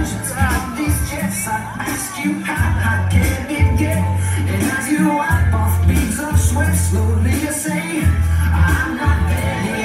engines on these jets. I ask you how can it get? And as you wipe off beads of sweat, slowly you say, I'm not there yet.